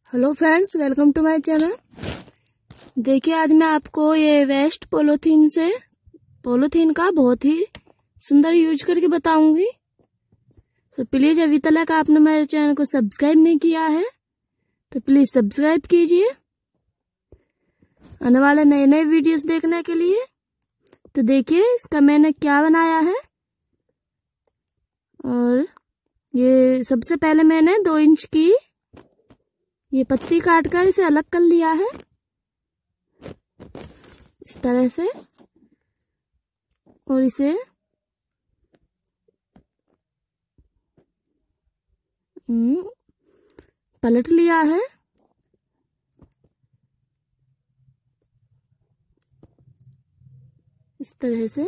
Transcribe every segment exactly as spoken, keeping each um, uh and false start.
Hello friends, welcome to my channel. देखिए, आज मैं आपको ये वेस्ट पॉलीथीन से पॉलीथीन का बहुत ही सुंदर यूज करके बताऊंगी। तो प्लीज अभी तक आपने मेरे चैनल को सब्सक्राइब नहीं किया है तो प्लीज सब्सक्राइब कीजिए आने वाले नए नए वीडियोस देखने के लिए। तो देखिए इसका मैंने क्या बनाया है। और ये सबसे पहले मैंने दो इंच की ये पत्ती काट कर इसे अलग कर लिया है इस तरह से, और इसे पलट लिया है। इस तरह से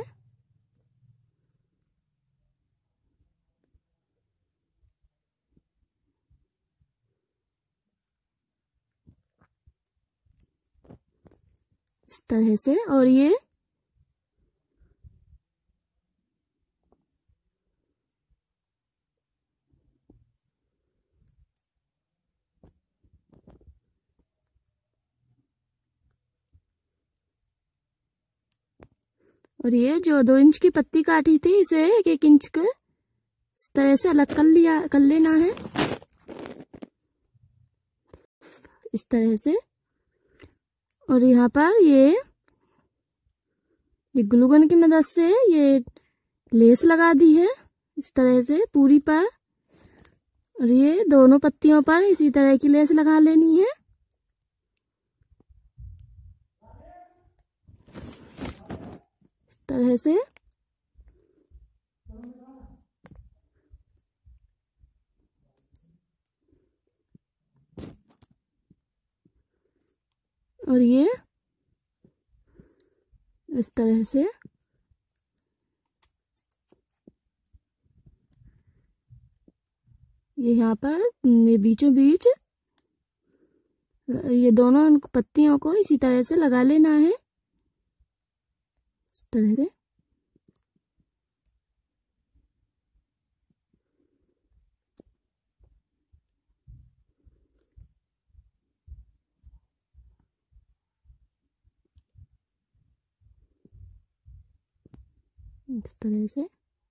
इस तरह से और ये और ये जो दो इंच की पत्ती काटी थी इसे एक एक इंच के इस तरह से अलग कर लिया कर लेना है इस तरह से। और यहाँ पर ये ये ग्लू गन की मदद से ये लेस लगा दी है इस तरह से पूरी पर, और ये दोनों पत्तियों पर इसी तरह की लेस लगा लेनी है इस तरह से। और ये इस तरह से ये यहाँ पर ये बीचों बीच ये दोनों पत्तियों को इसी तरह से लगा लेना है इस तरह से। इस तरह से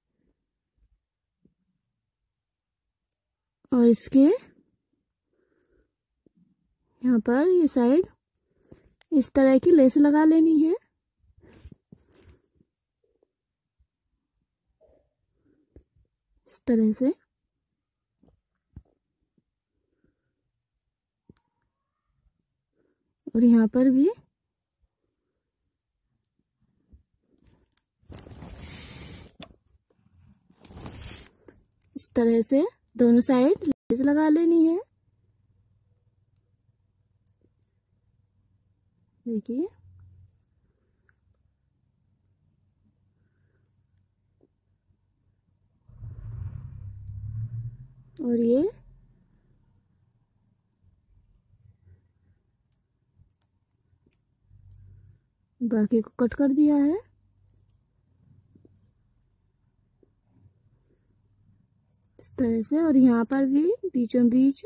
और इसके यहाँ पर ये साइड इस तरह की लेस लगा लेनी है इस तरह से। और यहाँ पर भी इस तरह से दोनों साइड लेस लगा लेनी है। देखिए और ये बाकी को कट कर दिया है इस तरह से। और यहाँ पर भी बीचों बीच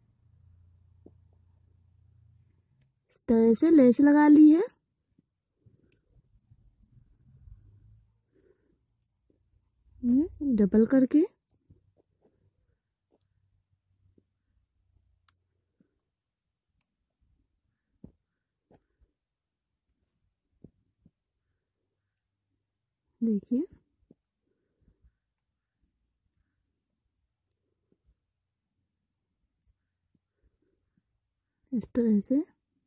इस तरह से लेस लगा ली है। डबल करके देखिए इस तरह से।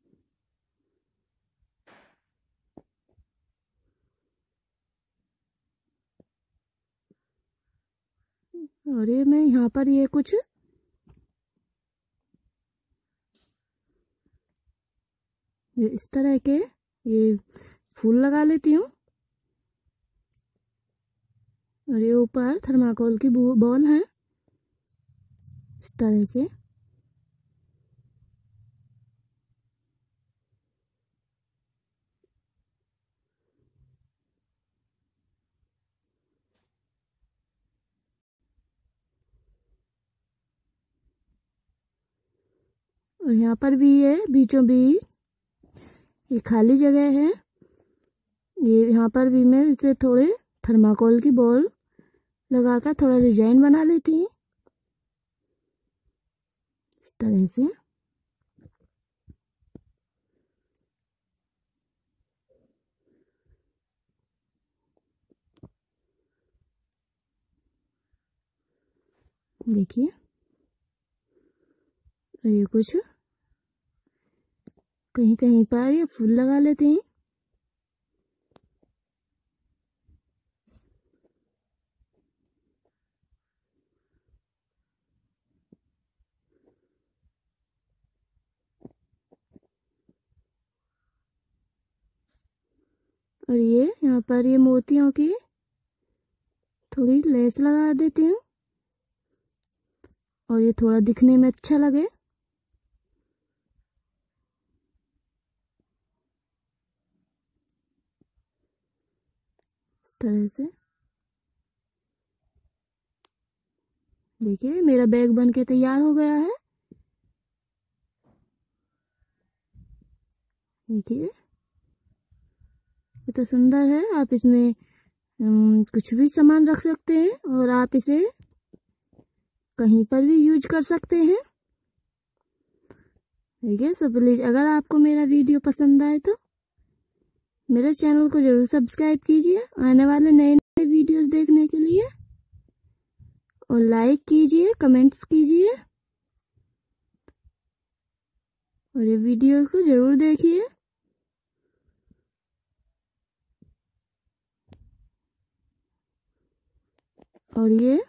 और ये मैं यहाँ पर ये कुछ ये इस तरह के ये फूल लगा लेती हूँ। और ये ऊपर थर्माकोल की बॉल है इस तरह से। और यहाँ पर भी है बीचों बीच ये खाली जगह है। ये यहाँ पर भी मैं इसे थोड़े थर्माकोल की बॉल लगाकर थोड़ा डिजाइन बना लेती हूँ इस तरह से। देखिए, और ये कुछ कहीं कहीं पर ये फूल लगा लेते हैं। और ये यहाँ पर ये मोतियों की थोड़ी लेस लगा देती हूँ और ये थोड़ा दिखने में अच्छा लगे। इस तरह से देखिए मेरा बैग बन के तैयार हो गया है। देखिए कितना सुंदर है। आप इसमें कुछ भी सामान रख सकते हैं और आप इसे कहीं पर भी यूज कर सकते हैं। ठीक है, सो प्लीज अगर आपको मेरा वीडियो पसंद आए तो मेरे चैनल को जरूर सब्सक्राइब कीजिए आने वाले नए नए वीडियोस देखने के लिए, और लाइक कीजिए, कमेंट्स कीजिए और ये वीडियो को जरूर देखिए। और ये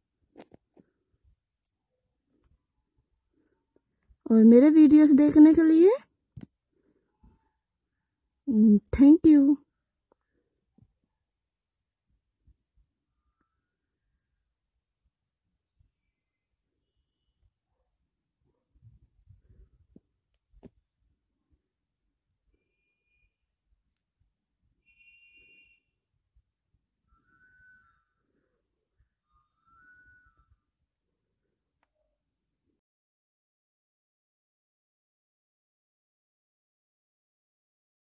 और मेरे वीडियोस देखने के लिए थैंक यू।